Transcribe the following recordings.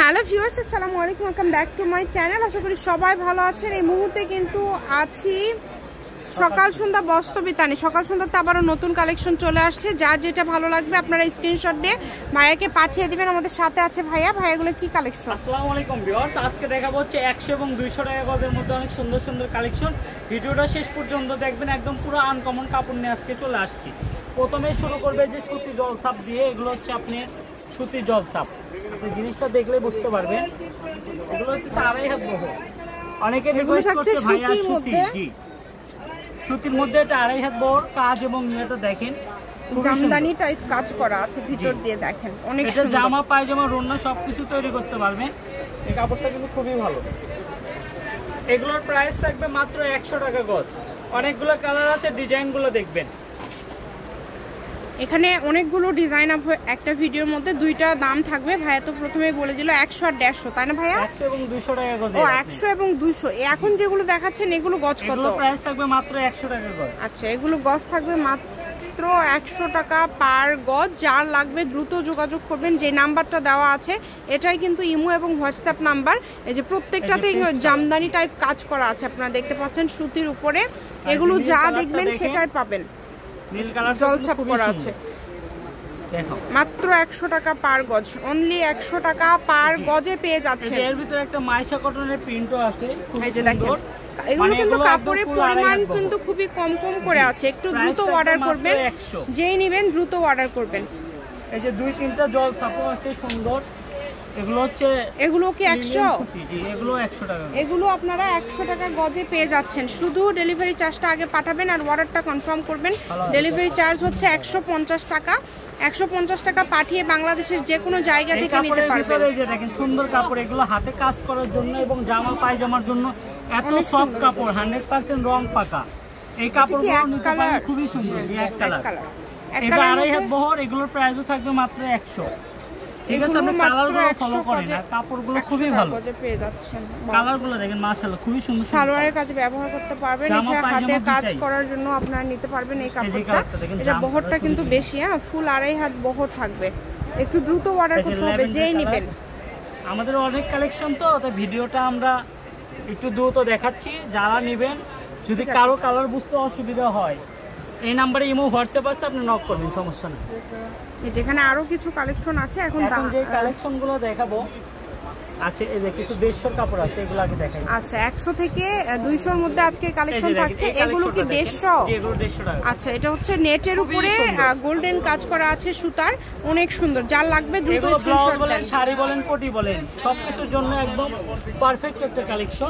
Hello viewers, আসসালামু আলাইকুম, welcome back to my channel. আশা করি সবাই ভালো আছেন। এই মুহূর্তে কিন্তু আছি সকাল সন্ধ্যা বস্ত্র বিতানে। সকাল সন্ধ্যাতে আবারও নতুন কালেকশন চলে আসছে। যার যেটা ভালো লাগবে আপনারা স্ক্রিনশট দিয়ে ভাইয়াকে পাঠিয়ে দিবেন। আমাদের সাথে আছে ভাইয়া। ভাইয়াগুলো কি কালেকশন? আসসালামু আলাইকুম ভিউয়ার্স, আজকে দেখাবো হচ্ছে 100 এবং 200 টাকা গজের মধ্যে অনেক সুন্দর সুন্দর কালেকশন। ভিডিওটা শেষ পর্যন্ত দেখবেন। একদম পুরো আনকমন কাপড় নিয়ে আজকে চলে আসছি। প্রথমে শুরু করবে যে সুতি জলছাপ দিয়ে। এগুলো হচ্ছে আপনি সুতি জলছাপ, আপনি জিনিসটা দেখলে বুঝতে পারবেন। এগুলো হচ্ছে 2.5 হাত বহর। অনেকে রিকোয়েস্ট করছে ভাইয়া সুতি, জি সুতির মধ্যে এটা 2.5 হাত বহর কাজ, এবং এটা দেখেন জামদানি টাইপ কাজ করা আছে ভিতর দিয়ে, দেখেন অনেক সুন্দর। জামা পায়জামা রন্না সবকিছু তৈরি করতে পারবেন। এই কাপড়টা কিন্তু খুবই ভালো। এগুলোর প্রাইস থাকবে মাত্র 100 টাকা গজ। অনেকগুলো কালার আছে, ডিজাইনগুলো দেখবেন। এখানে অনেকগুলো ডিজাইন একটা ভিডিওর মধ্যে দুইটা দাম থাকবে। ভাইয়া তো প্রথমেই বলে দিল 100 আর 150, তাই না ভাইয়া? 100 এবং 200 টাকা গজ। ও 100 এবং 200। এখন যেগুলো দেখাচ্ছেন এগুলো গজ কত? এগুলো প্রাইস থাকবে মাত্র 100 টাকা গজ। আচ্ছা, এগুলো গজ থাকবে মাত্র 100 টাকা পার গজ। যার লাগবে দ্রুত যোগাযোগ করবেন। যে নাম্বারটা দেওয়া আছে এটাই কিন্তু ইমো এবং হোয়াটসঅ্যাপ নাম্বার। এই যে প্রত্যেকটাতে জামদানি টাইপ কাজ করা আছে, আপনারা দেখতে পাচ্ছেন সুতির উপরে। এগুলো যা দেখবেন সেটাই পাবেন। নীল কালার জলছাপ করা আছে। দেখো মাত্র 100 টাকা পার গজ। অনলি 100 টাকা পার গজে পেয়ে যাচ্ছেন। এর ভিতরে একটা মাইশা কটনের প্রিন্টও আছে, এই যে দেখেন। এগুলো কিন্তু কাপড়ের পরিমাণ কিন্তু খুবই কম কম করে আছে। একটু দ্রুত অর্ডার করবেন, যেই নেবেন দ্রুত অর্ডার করবেন। এই যে 2-3টা জলছাপও আছে সুন্দর। এগুলো হচ্ছে, এগুলো কি 100? জি এগুলো 100 টাকা। এগুলো আপনারা 100 টাকা গজে পেয়ে যাচ্ছেন। শুধু ডেলিভারি চার্জটা আগে পাঠাবেন আর অর্ডারটা কনফার্ম করবেন। ডেলিভারি চার্জ হচ্ছে 150 টাকা। 150 টাকা পাঠিয়ে বাংলাদেশের যে কোনো জায়গা থেকে নিতে পারবেন। এই যে দেখেন সুন্দর কাপড়। এগুলো হাতে কাজ করার জন্য এবং জামা পায়জামার জন্য এত সফট কাপড়, 100% রং পাকা। এই কাপড়গুলো নিতে পারেন, খুবই সুন্দর। এক কালার, এটা 2.5 হাত বহর। এগুলোর প্রাইসও থাকবে মাত্র 100। ঠিক আছে, আপনি কালারগুলো ফলো করেন। আর কাপড়গুলো খুবই ভালো পেয়ে যাচ্ছেন। কালারগুলো দেখেন মাশাআল্লাহ, খুবই সুন্দর। সালোয়ারের কাজে ব্যবহার করতে পারবেন, এছাড়া হাতে কাজ করার জন্য আপনারা নিতে পারবেন এই কাপড়টা। এটা বহরটা কিন্তু বেশি, হ্যাঁ ফুল 2.5 হাত বহর থাকবে। একটু দ্রুত অর্ডার করতে হবে, যেই নেবেন। আমাদের অনেক কালেকশন তো, তাই ভিডিওটা আমরা একটু দ্রুত দেখাচ্ছি। যারা নেবেন, যদি কারো কালার বুঝতে অসুবিধা হয়, এই নাম্বারে ইমো হোয়াটসঅ্যাপ আছে, আপনি নক করবেন, সমস্যা নেই। যেখানে আরো কিছু কালেকশন আছে। এখন যে কালেকশনগুলো দেখাবো আছে, এই যে কিছু 150 কাপড় আছে, এগুলো আগে দেখাই। আচ্ছা, 100 থেকে 200 এর মধ্যে আজকে কালেকশন থাকছে। এগুলো কি 150? এগুলো 150 টাকা। আচ্ছা, এটা হচ্ছে নেটের উপরে গোল্ডেন কাজ করা আছে সুতার, অনেক সুন্দর। যার লাগবে দ্রুত স্ক্রিনশট দেন। শাড়ি বলেন, কোটি বলেন, সবকিছুর জন্য একদম পারফেক্ট একটা কালেকশন।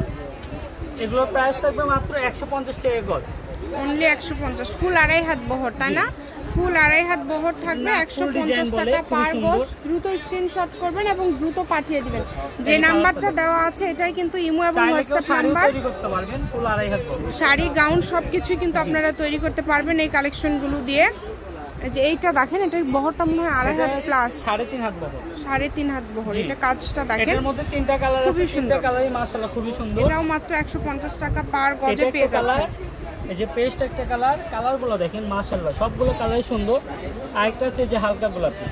এগুলোর প্রাইস থাকবে মাত্র 150 টাকা গজ। অনলি 150। ফুল 2.5 হাত বহর, তাই না? ফুল 2.5 হাত বহর থাকবে 150 টাকা পার গজ। দ্রুত স্ক্রিনশট করবেন এবং দ্রুত পাঠিয়ে দিবেন। যে নাম্বারটা দেওয়া আছে এটাই কিন্তু ইমো এবং হোয়াটসঅ্যাপ নাম্বার। তৈরি করতে পারবেন ফুল 2.5 হাত বহর। শাড়ি, গাউন সবকিছুই কিন্তু আপনারা তৈরি করতে পারবেন এই কালেকশনগুলো দিয়ে। যে এইটা দেখেন, এটার বহরটা মনে হয় 2.5 হাত প্লাস, 3.5 হাত বহর। 3.5 হাত বহর। এটা কাজটা দেখেন, এর মধ্যে 3টা কালার আছে, 3টা কালারই মাশাআল্লাহ খুবই সুন্দর। এটাও মাত্র 150 টাকা পার গজে পেয়ে যাচ্ছেন। এই যে পেস্ট একটা কালার, কালারগুলো দেখেন মাশাআল্লাহ, সবগুলো কালারই সুন্দর। আরেকটা আছে যে হালকা গোলাপি,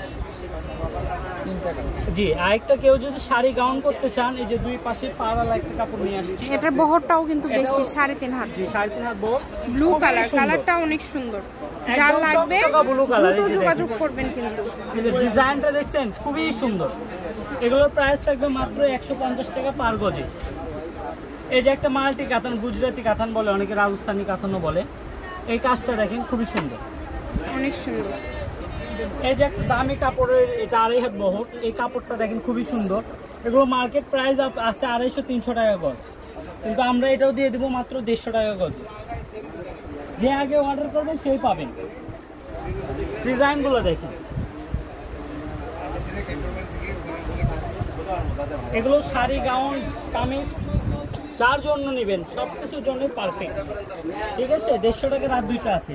3টা কালার। জি, আরেকটা কেউ যদি শাড়ি গাউন করতে চান, এই যে দুই পাশে পাড়ালা একটা কাপড় নিয়ে আসছি। এটার বহরটাও কিন্তু বেশি, 3.5 হাত। জি 3.5 হাত বহর। ব্লু কালার, কালারটা অনেক সুন্দর। যার লাগবে দ্রুত যোগাযোগ করবেন। কিন্তু এই যে ডিজাইনটা দেখছেন, খুবই সুন্দর। এগুলোর প্রাইস থাকবে মাত্র 150 টাকা পার গজে। এই যে একটা মাল্টি কাতান, গুজরাটি কাতান বলে অনেকে, রাজস্থানী কাতানও বলে। এই কাজটা দেখেন, খুবই সুন্দর, অনেক সুন্দর। এই যে একটা দামি কাপড়ের, এটা 2.5 হাত বহর। এই কাপড়টা দেখেন, খুবই সুন্দর। এগুলো মার্কেট প্রাইস আছে 250-300 টাকা গজ, কিন্তু আমরা এটাও দিয়ে দেবো মাত্র 150 টাকা গজ। যে আগে অর্ডার করবেন সেই পাবেন। ডিজাইনগুলো দেখেন, এগুলো শাড়ি, গাউন, কামিজ, যার জন্য নেবেন সবকিছুর জন্য পারফেক্ট। ঠিক আছে, 150 টাকার আর দুইটা আছে।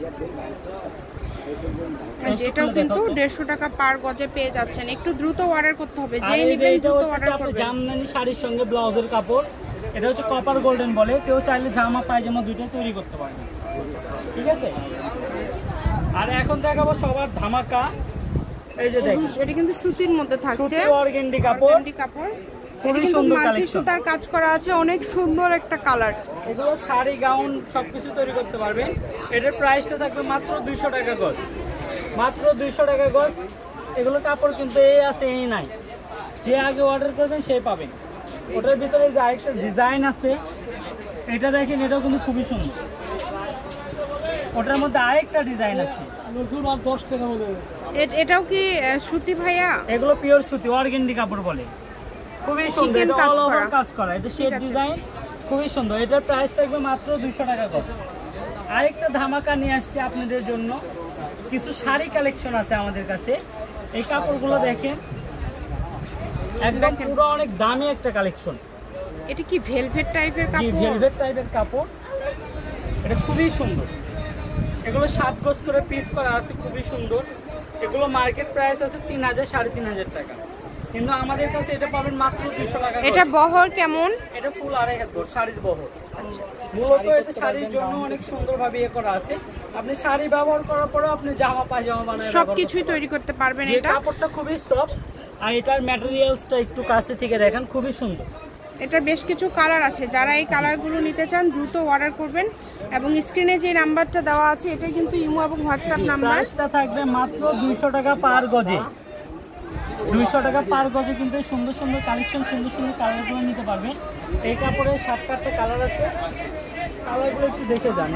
যেটাও কিন্তু 150 টাকা পার গজে পেয়ে যাচ্ছেন। একটু দ্রুত অর্ডার করতে হবে, যেই নেবেন দ্রুত অর্ডার করবেন। জামদানি শাড়ির সঙ্গে ব্লাউজের কাপড়, এটা হচ্ছে কপার গোল্ডেন বলে। কেউ চাইলে জামা পায়জামা দুইটা তৈরি করতে পারবে। ঠিক আছে, আর এখন দেখাবো সবার ধামাকা এই যে দেখেন এটা কিন্তু সুতির মধ্যে থাকছে, সুতি অর্গানডি কাপড়, খুবই সুন্দর কালেকশন, সুতার কাজ করা আছে, অনেক সুন্দর একটা কালার। এগুলো শাড়ি গাউন সবকিছু তৈরি করতে পারবেন। এটার প্রাইসটা থাকবে মাত্র 200 টাকা গজ, মাত্র 200 টাকা গজ। এগুলো কাপড় কিন্তু এই আছে এই নাই, যে আগে অর্ডার করবেন সেই পাবেন। ওটার ভিতরে যে আরেকটা ডিজাইন আছে এটা দেখেন, এটাও কিন্তু খুবই সুন্দর। ওটার মধ্যে আরেকটা ডিজাইন আছে, 10 টাকা বলে। এটাও কি সুতি ভাইয়া? এগুলো পিওর সুতি অর্গানডি কাপড় বলে, খুবই সুন্দর। এটা অল ওভার কাজ করা, এটা শেড ডিজাইন, খুবই সুন্দর। এটার প্রাইস থাকবে মাত্র 200 টাকা গজ। আরেকটা ধামাকা নিয়ে আসছে আপনাদের জন্য, কিছু শাড়ি কালেকশন আছে আমাদের কাছে। এই কাপড়গুলো দেখেন, একদম পুরো অনেক দামি একটা কালেকশন। এটা কি ভেলভেট টাইপের কাপড়? জি, ভেলভেট টাইপের কাপড়, এটা খুবই সুন্দর। এগুলো 7 গজ করে পিস করা আছে, খুবই সুন্দর। এগুলো মার্কেট প্রাইস আছে 3000 3500 টাকা, কিন্তু আমাদের কাছে এটা পাবেন মাত্র 200 টাকা। এটা বহর কেমন? এটা ফুল 2.5 হাত শাড়ির বহর। মূলত এটা শাড়ির জন্য অনেক সুন্দরভাবে ইয়ে করা আছে। আপনি শাড়ি ব্যবহার করার পরে আপনি জামা পায়জামা বানায় সবকিছুই তৈরি করতে পারবেন। এটা কাপড়টা খুবই সফট, আর এটার ম্যাটেরিয়ালসটা একটু কাছে থেকে দেখেন, খুবই সুন্দর। এটা বেশ কিছু কালার আছে, যারা এই কালারগুলো নিতে চান দ্রুত অর্ডার করবেন। এবং স্ক্রিনে যে নাম্বারটা দেওয়া আছে এটাই কিন্তু ইমো এবং হোয়াটসঅ্যাপ নাম্বার। প্রাইসটা থাকবে মাত্র 200 টাকা পার গজে, 200 টাকা পার গজে। কিন্তু সুন্দর সুন্দর কালেকশন, সুন্দর সুন্দর কালারগুলো নিতে পারবেন। এই কাপড়ের 7-8টা কালার আছে, কালারগুলো একটু দেখে যান।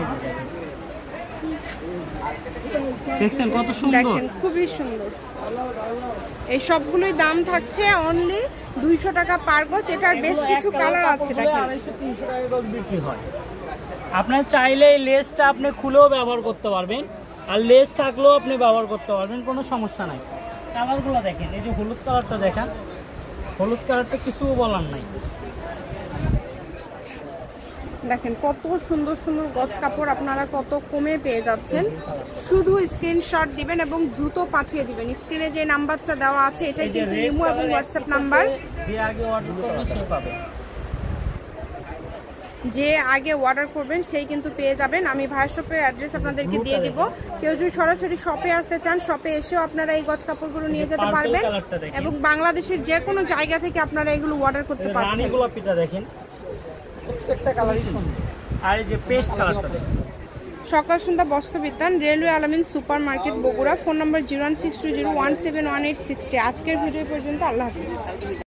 দেখছেন কত সুন্দর, দেখেন খুবই সুন্দর। এই সবগুলোই দাম থাকছে অনলি 200 টাকা পার গজ। এটার বেশ কিছু কালার আছে, দেখেন 250-300 টাকা গজ বিক্রি হয়। আপনার চাইলে এই লেসটা আপনি খুলেও ব্যবহার করতে পারবেন, আর লেস থাকলেও আপনি ব্যবহার করতে পারবেন, কোনো সমস্যা নাই। কালারগুলো দেখেন, এই যে হলুদ কালারটা দেখেন, হলুদ কালারটা কিছু বলার নাই। দেখেন কত সুন্দর সুন্দর গজ কাপড় আপনারা কত কমে পেয়ে যাচ্ছেন। শুধু স্ক্রিনশট দিবেন এবং দ্রুত পাঠিয়ে দিবেন। স্ক্রিনে যে নাম্বারটা দেওয়া আছে এটাই কিন্তু ইমো এবং হোয়াটসঅ্যাপ নাম্বার। যে আগে অর্ডার করবে সেই পাবে, যে আগে অর্ডার করবেন সেই কিন্তু পেয়ে যাবেন। আমি ভাইয়ের শপের অ্যাড্রেস আপনাদেরকে দিয়ে দিব। কেউ যদি সরাসরি শপে আসতে চান, শপে এসেও আপনারা এই গজ কাপড়গুলো নিয়ে যেতে পারবেন এবং বাংলাদেশের যে কোনো জায়গা থেকে আপনারা এগুলো অর্ডার করতে পারছেন। রানী গোলাপিটা দেখেন, প্রত্যেকটা কালারই সুন্দর। আর এই যে পেস্ট কালারটা দেখেন। Sokal Sondha Bostrobitan, railway Alamin super market, Bogura. Phone number 01620171863। আজকের ভিডিও পর্যন্ত, আল্লাহ হাফিজ।